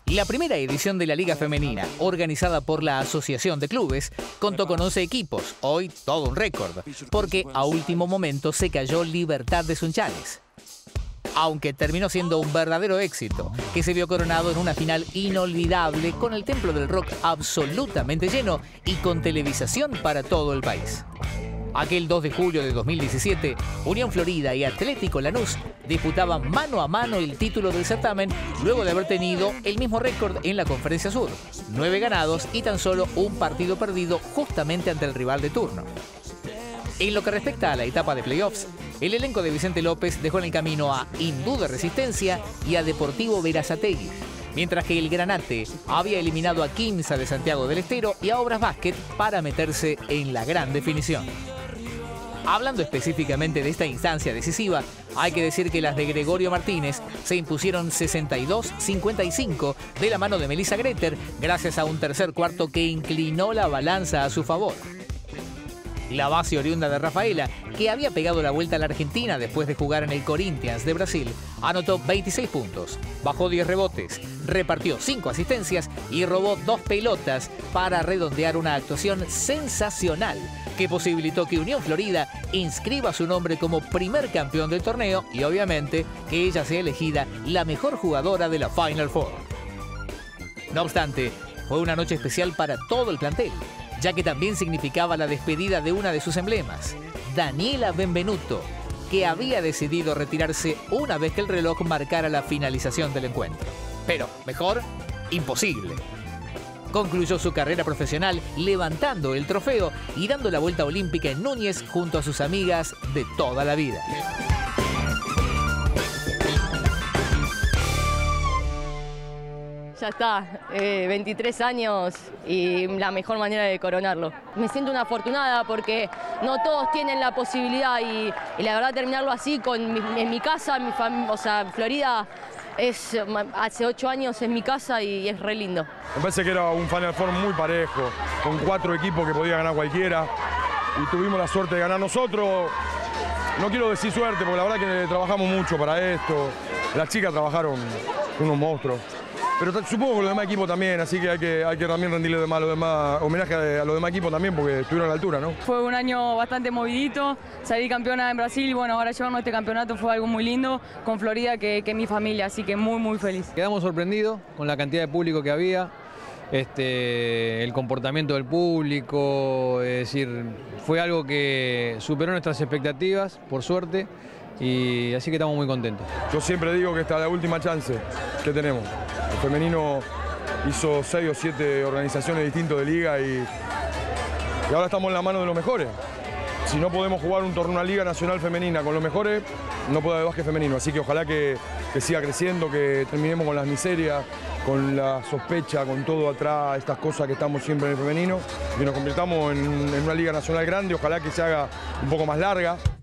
La primera edición de la Liga Femenina, organizada por la Asociación de Clubes, contó con 11 equipos, hoy todo un récord, porque a último momento se cayó Libertad de Sunchales. Aunque terminó siendo un verdadero éxito, que se vio coronado en una final inolvidable con el Templo del Rock absolutamente lleno y con televisación para todo el país. Aquel 2 de julio de 2017, Unión Florida y Atlético Lanús disputaban mano a mano el título del certamen luego de haber tenido el mismo récord en la Conferencia Sur, 9 ganados y tan solo un partido perdido justamente ante el rival de turno. En lo que respecta a la etapa de playoffs, el elenco de Vicente López dejó en el camino a Hindú de Resistencia y a Deportivo Berazategui, mientras que el Granate había eliminado a Quimsa de Santiago del Estero y a Obras Básquet para meterse en la gran definición. Hablando específicamente de esta instancia decisiva, hay que decir que las de Gregorio Martínez se impusieron 62-55 de la mano de Melissa Greter, gracias a un tercer cuarto que inclinó la balanza a su favor. La base oriunda de Rafaela, que había pegado la vuelta a la Argentina después de jugar en el Corinthians de Brasil, anotó 26 puntos, bajó 10 rebotes, repartió 5 asistencias y robó 2 pelotas para redondear una actuación sensacional que posibilitó que Unión Florida inscriba su nombre como primer campeón del torneo y obviamente que ella sea elegida la mejor jugadora de la Final Four. No obstante, fue una noche especial para todo el plantel, ya que también significaba la despedida de una de sus emblemas, Daniela Benvenuto, que había decidido retirarse una vez que el reloj marcara la finalización del encuentro. Pero, mejor, imposible. Concluyó su carrera profesional levantando el trofeo y dando la vuelta olímpica en Núñez junto a sus amigas de toda la vida. Ya está, 23 años y la mejor manera de coronarlo. Me siento una afortunada porque no todos tienen la posibilidad y la verdad terminarlo así en mi casa, en mi familia, o sea, Florida hace 8 años en mi casa y es re lindo. Me parece que era un Final Four muy parejo, con 4 equipos que podía ganar cualquiera y tuvimos la suerte de ganar nosotros. No quiero decir suerte porque la verdad que trabajamos mucho para esto, las chicas trabajaron unos monstruos. Pero supongo que los demás equipos también, así que hay que también rendirle homenaje a los demás equipos también porque estuvieron a la altura, ¿no? Fue un año bastante movidito, salí campeona en Brasil y bueno, ahora llevarnos este campeonato fue algo muy lindo con Florida que es mi familia, así que muy feliz. Quedamos sorprendidos con la cantidad de público que había, el comportamiento del público, es decir, fue algo que superó nuestras expectativas, por suerte. Y así que estamos muy contentos. Yo siempre digo que esta es la última chance que tenemos. El femenino hizo 6 o 7 organizaciones distintas de liga y ahora estamos en la mano de los mejores. Si no podemos jugar un torneo, una liga nacional femenina con los mejores, no puede haber básquet femenino. Así que ojalá que siga creciendo, que terminemos con las miserias, con la sospecha, con todo atrás, estas cosas que estamos siempre en el femenino, y nos convirtamos en una liga nacional grande, ojalá que se haga un poco más larga.